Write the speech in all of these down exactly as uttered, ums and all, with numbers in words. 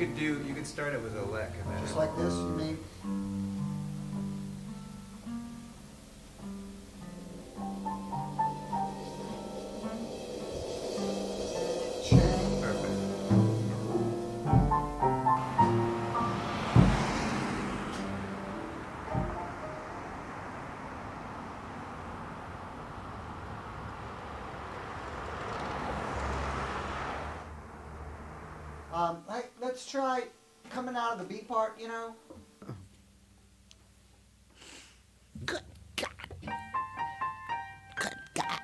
could do, you could start it with a lick. And then Just like this, you mean? Perfect. Um, like, let's try coming out of the beat part, you know? Good God. Good God.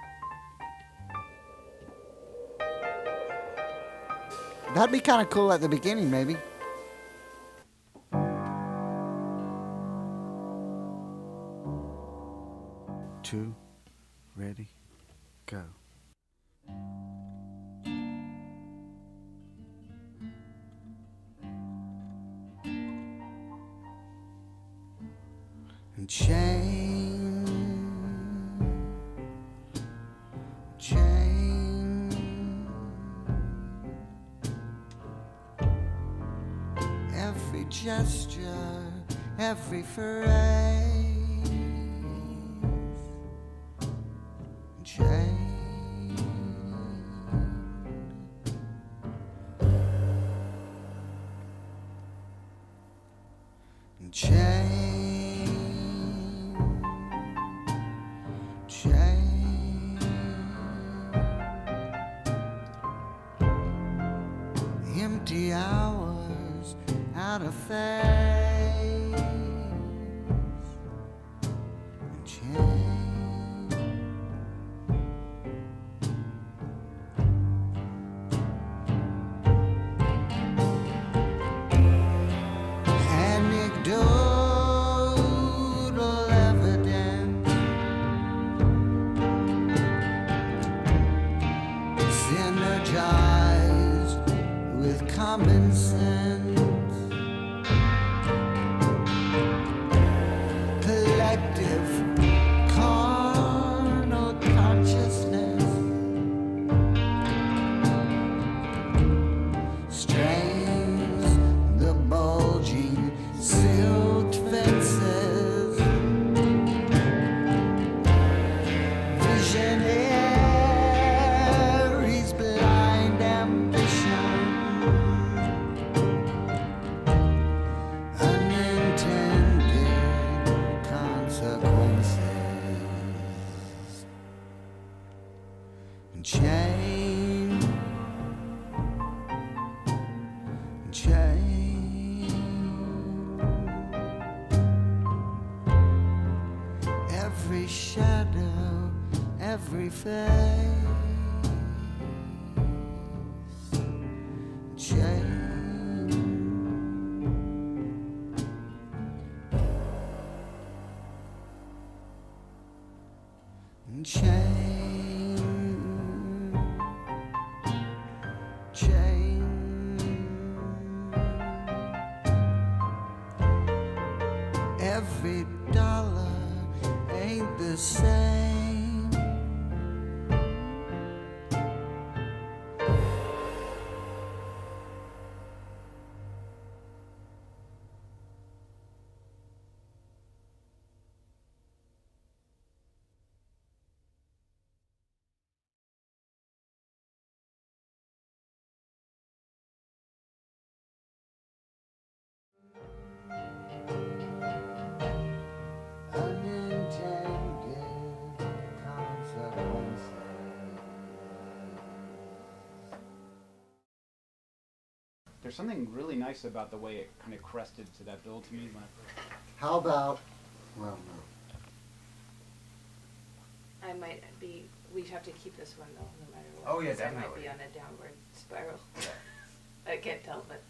That'd be kind of cool at the beginning, maybe. Two, ready, go. And change, change, every gesture, every phrase, change, and change. Change. Empty hours out of face. Change. Anecdotal evidence. Synergized with common sense, collective carnal consciousness strains the bulging silt fences, visionary change, change, every shadow, every face, change, change. Change. Every dollar ain't the same. There's something really nice about the way it kind of crested to that build to me. When I first... How about, well, no. I might be, we have to keep this one though, no matter what. Oh, yeah, 'cause I might definitely. be on a downward spiral. Yeah. I can't tell, but.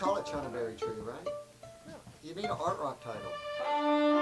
call it Chanaberry Tree, right? No. You need an art rock title.